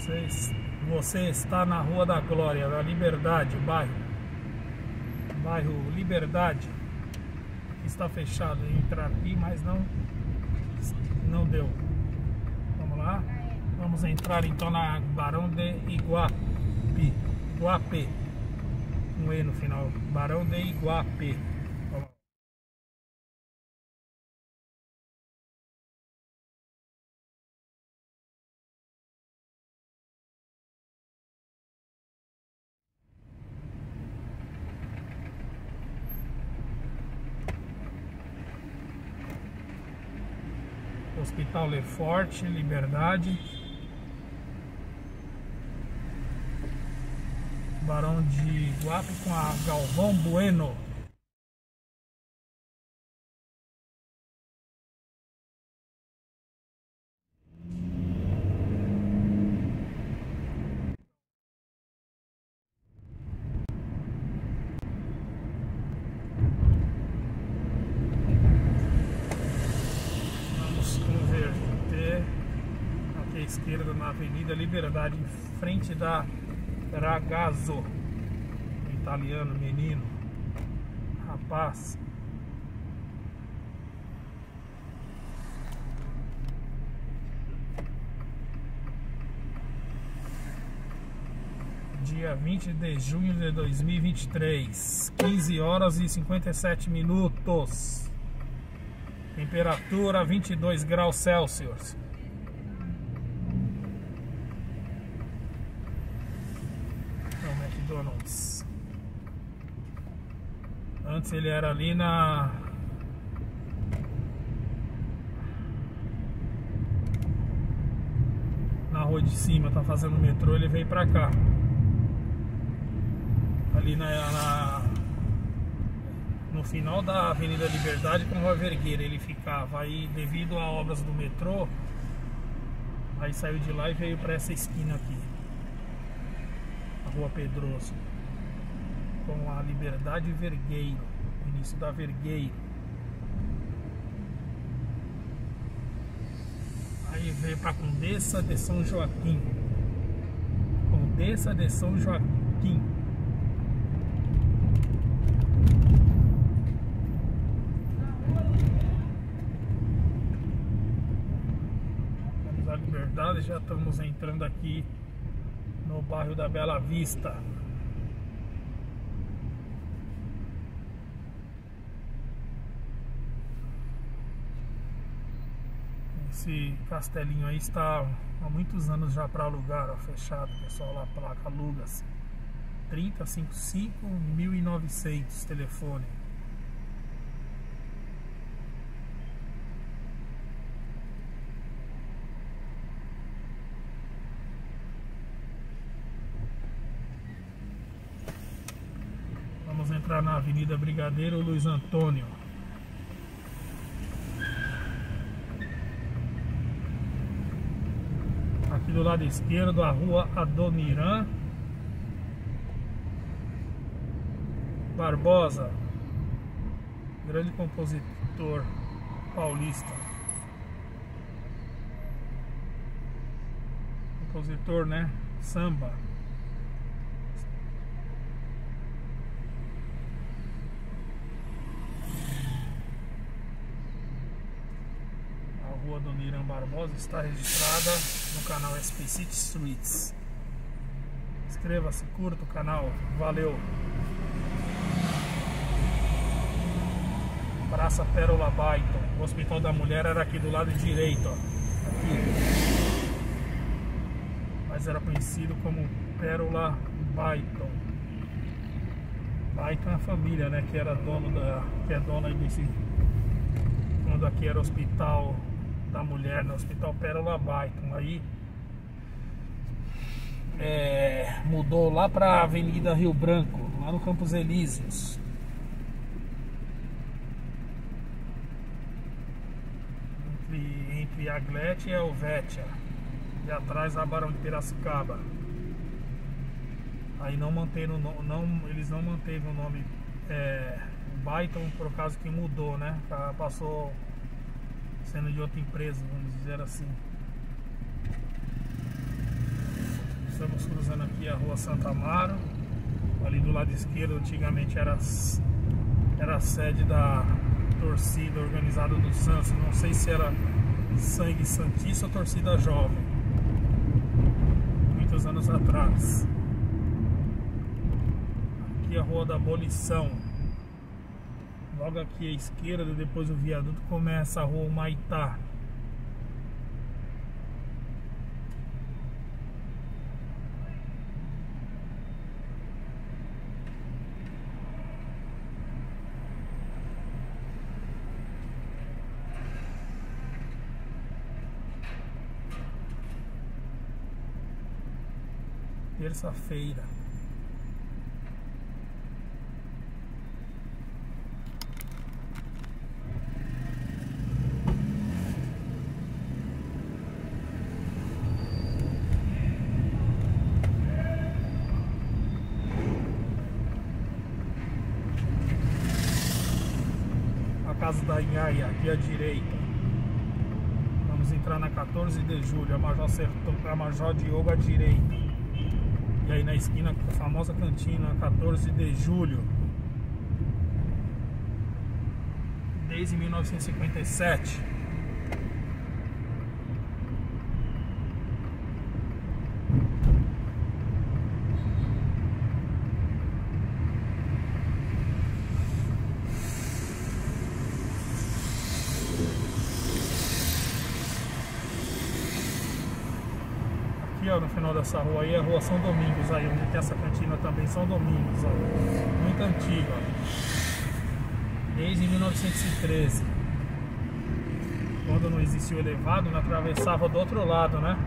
Você está na Rua da Glória, da Liberdade, bairro Liberdade. Está fechado, entrar aqui, mas não deu. Vamos lá. Vamos entrar então na Barão de Iguape, um E no final, Barão de Iguape. Hospital Lefort, Liberdade, Barão de Iguape com a Galvão Bueno. Esquerda na Avenida Liberdade, em frente da Ragazzo. Italiano, menino, rapaz. Dia 20 de junho de 2023, 15 horas e 57 minutos. Temperatura 22 graus Celsius. Antes ele era ali na rua de cima, tá fazendo metrô, ele veio pra cá. Ali no final da Avenida Liberdade com Rua Vergueira ele ficava. Aí devido a obras do metrô, aí saiu de lá e veio pra essa esquina aqui, a Rua Pedroso, com a Liberdade Vergueiro, início da Vergueiro. Aí veio para Condessa de São Joaquim, Condessa de São Joaquim. Vamos à Liberdade, já estamos entrando aqui no bairro da Bela Vista. Esse castelinho aí está há muitos anos já para alugar, ó, fechado. O pessoal lá, placa, aluga-se. 3055-1900 telefone. Vamos entrar na Avenida Brigadeiro Luiz Antônio. Aqui do lado esquerdo a Rua Adoniran Barbosa, grande compositor paulista. Compositor, né? Samba. Rua Adoniran Barbosa está registrada no canal SP City Streets. Inscreva-se, curta o canal, valeu. Praça Pérola Baiton. O Hospital da Mulher era aqui do lado direito, ó. Aqui. Mas era conhecido como Pérola Baiton. Baiton é a família, né? Que era que é dona desse. Quando aqui era Hospital da Mulher, no Hospital Pérola Baiton. Aí mudou lá para a Avenida Rio Branco, lá no Campos Elíseos. Entre a Glete e a Helvétia, e atrás a Barão de Piracicaba. Aí eles não manteve o nome Baiton por causa que mudou, né? Passou sendo de outra empresa, vamos dizer assim. Estamos cruzando aqui a rua Santa Amaro. Ali do lado esquerdo antigamente era a sede da torcida organizada do Santos. Não sei se era Sangue Santista ou Torcida Jovem, muitos anos atrás. Aqui a Rua da Abolição. Logo aqui à esquerda, depois do viaduto, começa a Rua Humaitá. Terça-feira. A casa da Inhaia, aqui à direita. Vamos entrar na 14 de julho, a Major Diogo à direita. E aí na esquina, a famosa cantina 14 de julho, desde 1957. Aqui, ó, no final dessa rua aí é a Rua São Domingos, aí onde tem essa cantina também, São Domingos, ó, muito antiga, ó, desde 1913, quando não existia o elevado, não atravessava do outro lado, né?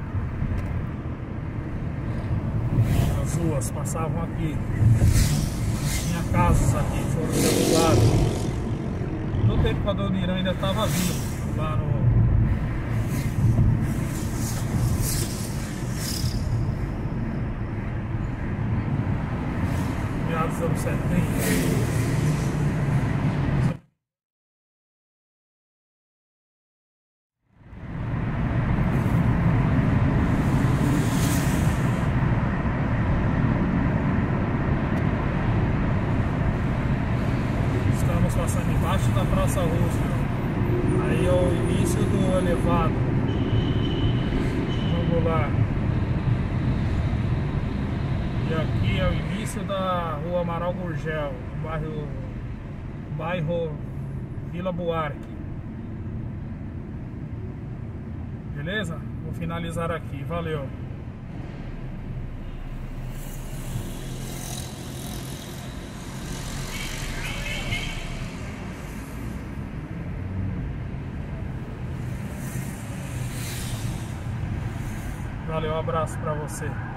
As ruas passavam aqui, tinha casas aqui, foram derrubadas. No tempo que a Dona Irã ainda estava viva, lá no dos anos 70. Estamos passando embaixo da Praça Roosevelt. Aí é o início do elevado. Vamos lá. E aqui é o início da Rua Amaral Gurgel, bairro Vila Buarque. Beleza? Vou finalizar aqui. Valeu! Valeu, um abraço pra você.